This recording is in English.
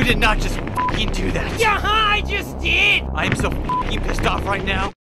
did not just f***ing do that. Yeah, I just did! I am so f***ing pissed off right now.